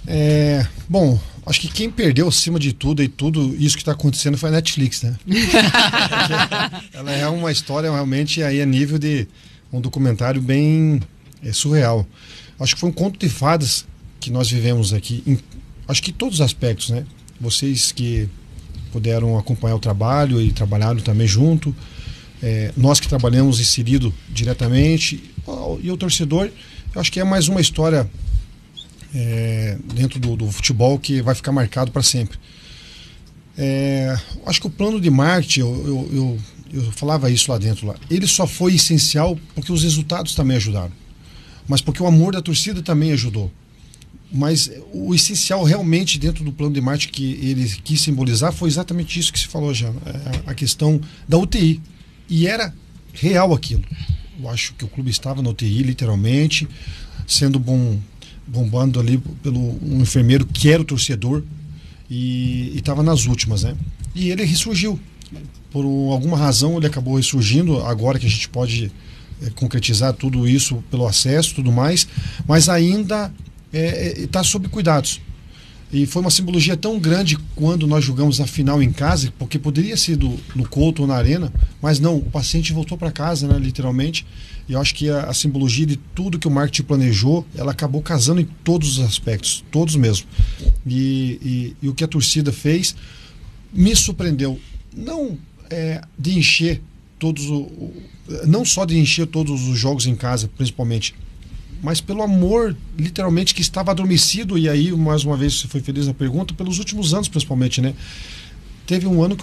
Bom, acho que quem perdeu acima de tudo e tudo isso que está acontecendo foi a Netflix, né? Ela é uma história realmente aí a nível de um documentário bem surreal. Acho que foi um conto de fadas que nós vivemos aqui, acho que em todos os aspectos, né? Vocês que puderam acompanhar o trabalho e trabalharam também junto, nós que trabalhamos inserido diretamente, e o torcedor, eu acho que é mais uma história dentro do futebol que vai ficar marcado para sempre. Acho que o plano de marketing, eu falava isso lá dentro, ele só foi essencial porque os resultados também ajudaram, mas porque o amor da torcida também ajudou. Mas o essencial realmente dentro do plano de marketing que ele quis simbolizar foi exatamente isso que se falou já, a questão da UTI, e era real aquilo. Eu acho que o clube estava na UTI literalmente, sendo bombando ali pelo um enfermeiro que era o torcedor e estava nas últimas, né? E ele ressurgiu. Por alguma razão ele acabou ressurgindo, agora que a gente pode concretizar tudo isso pelo acesso e tudo mais, mas ainda está sob cuidados. E foi uma simbologia tão grande quando nós jogamos a final em casa, porque poderia ser no Couto ou na Arena, mas não, o paciente voltou para casa, né, literalmente. E eu acho que a simbologia de tudo que o marketing planejou, ela acabou casando em todos os aspectos, todos mesmo. E o que a torcida fez me surpreendeu. Não de encher não só de encher todos os jogos em casa, principalmente, mas pelo amor, literalmente, que estava adormecido. E aí, mais uma vez, você foi feliz na pergunta, pelos últimos anos, principalmente, né? Teve um ano que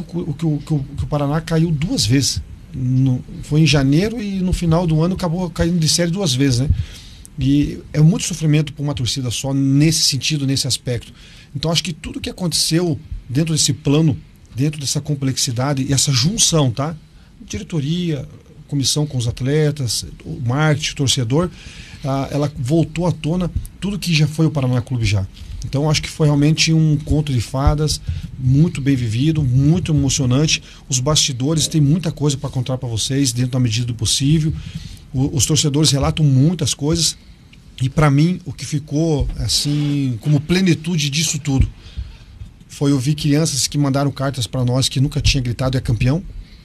o Paraná caiu 2 vezes. Foi em janeiro e no final do ano acabou caindo de série 2 vezes, né? E é muito sofrimento para uma torcida só nesse sentido, nesse aspecto. Então, acho que tudo que aconteceu dentro desse plano, dentro dessa complexidade e essa junção, tá? Diretoria, comissão com os atletas, o marketing, o torcedor, ela voltou à tona tudo que já foi o Paraná Clube já. Então acho que foi realmente um conto de fadas muito bem vivido, muito emocionante. Os bastidores têm muita coisa para contar para vocês dentro da medida do possível. Os torcedores relatam muitas coisas e para mim o que ficou assim como plenitude disso tudo foi ouvir crianças que mandaram cartas para nós que nunca tinha gritado "é campeão".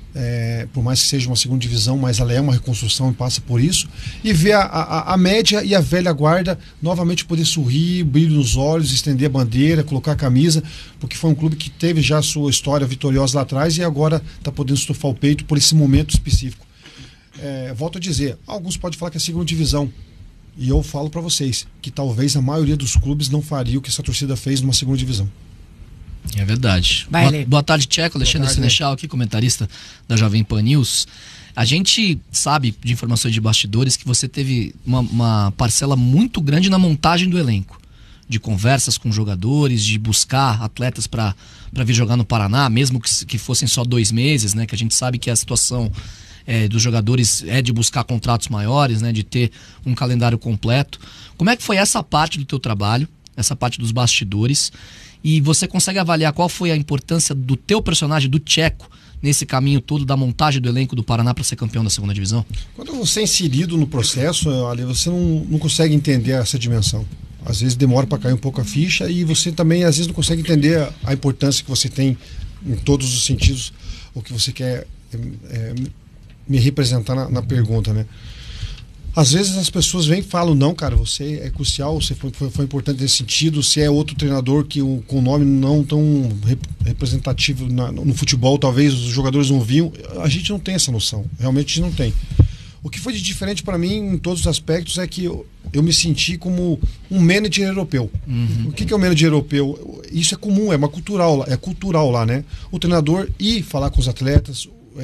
Por mais que seja uma segunda divisão, mas ela é uma reconstrução e passa por isso, e ver a média e a velha guarda novamente poder sorrir, brilho nos olhos, estender a bandeira, colocar a camisa, porque foi um clube que teve já a sua história vitoriosa lá atrás e agora está podendo estufar o peito por esse momento específico. Volto a dizer, alguns podem falar que é a segunda divisão, e eu falo para vocês que talvez a maioria dos clubes não faria o que essa torcida fez numa segunda divisão. É verdade. Boa tarde, Tcheco. Alexandre Senechal aqui, comentarista da Jovem Pan News. A gente sabe de informações de bastidores que você teve uma parcela muito grande na montagem do elenco, de conversas com jogadores, de buscar atletas para vir jogar no Paraná, mesmo que fossem só 2 meses, né? Que a gente sabe que a situação dos jogadores é de buscar contratos maiores, né? De ter um calendário completo. Como é que foi essa parte do teu trabalho, essa parte dos bastidores? E você consegue avaliar qual foi a importância do teu personagem, do Tcheco, nesse caminho todo da montagem do elenco do Paraná para ser campeão da segunda divisão? Quando você é inserido no processo, ali você não consegue entender essa dimensão. Às vezes demora para cair um pouco a ficha e você também às vezes não consegue entender a importância que você tem em todos os sentidos, o que você quer me representar na pergunta, né? Às vezes as pessoas vêm e falam, não, cara, você é crucial, você foi importante nesse sentido, você é outro treinador que com nome não tão representativo no futebol, talvez os jogadores não viam. A gente não tem essa noção, realmente não tem. O que foi de diferente para mim em todos os aspectos é que eu me senti como um manager europeu. Uhum. O que é o manager europeu? Isso é comum, é cultural lá, né? O treinador ir falar com os atletas,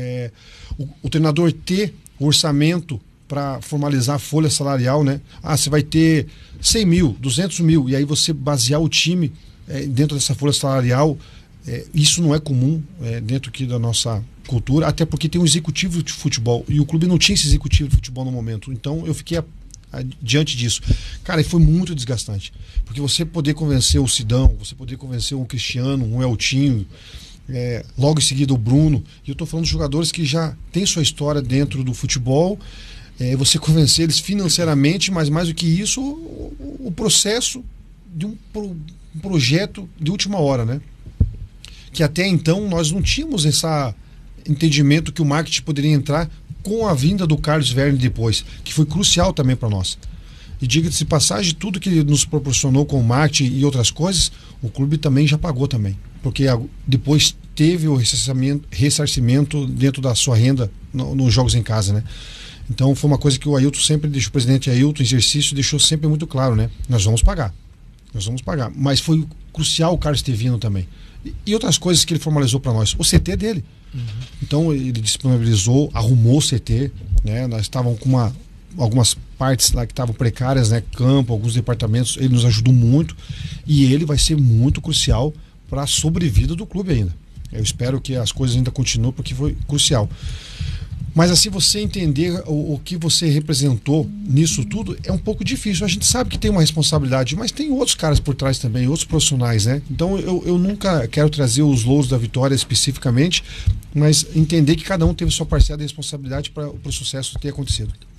o treinador ter o orçamento para formalizar a folha salarial, né? Você vai ter 100 mil, 200 mil, e aí você basear o time dentro dessa folha salarial, isso não é comum dentro aqui da nossa cultura, até porque tem um executivo de futebol, e o clube não tinha esse executivo de futebol no momento, então eu fiquei diante disso. Cara, e foi muito desgastante, porque você poder convencer o Sidão, você poder convencer um Cristiano, um Eltinho, logo em seguida o Bruno, e eu estou falando de jogadores que já têm sua história dentro do futebol, você convencer eles financeiramente, mas mais do que isso, o processo de um projeto de última hora, né? Que até então nós não tínhamos esse entendimento que o marketing poderia entrar com a vinda do Carlos Verne depois, que foi crucial também para nós. E diga-se de passagem, tudo que ele nos proporcionou com o marketing e outras coisas, o clube também já pagou também. Porque depois teve o ressarcimento dentro da sua renda nos jogos em casa, né? Então foi uma coisa que o Ailton sempre deixou, o presidente Ailton, exercício, deixou sempre muito claro, né? Nós vamos pagar. Mas foi crucial o Carlos ter vindo também. E outras coisas que ele formalizou para nós. O CT dele. Então ele disponibilizou, arrumou o CT, né? Nós estávamos com algumas partes lá que estavam precárias, né? Campo, alguns departamentos, ele nos ajudou muito e ele vai ser muito crucial para a sobrevida do clube ainda. Eu espero que as coisas ainda continuem porque foi crucial. Mas assim, você entender o que você representou nisso tudo é um pouco difícil. A gente sabe que tem uma responsabilidade, mas tem outros caras por trás também, outros profissionais, né? Então eu nunca quero trazer os louros da vitória especificamente, mas entender que cada um teve sua parcela de responsabilidade para o sucesso ter acontecido.